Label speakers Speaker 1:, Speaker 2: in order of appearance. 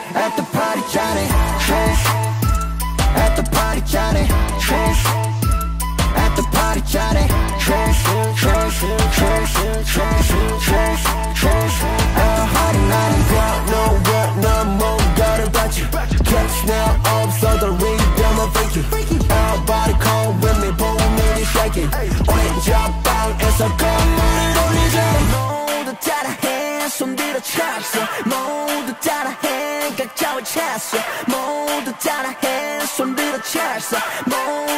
Speaker 1: at the party Johnny, at the party Johnny, at the party Johnny, 하루 나는 너와 나 뭔가를 봤지 Catch now 없어도 리듬은 freaky Everybody come with me 보면이 shaking 오렌지 방에서 건물을 돌리자 모두 따라해 손 들어 찼어 모두 따라해 각자의 찼어 모두 따라해 손 들어 찼어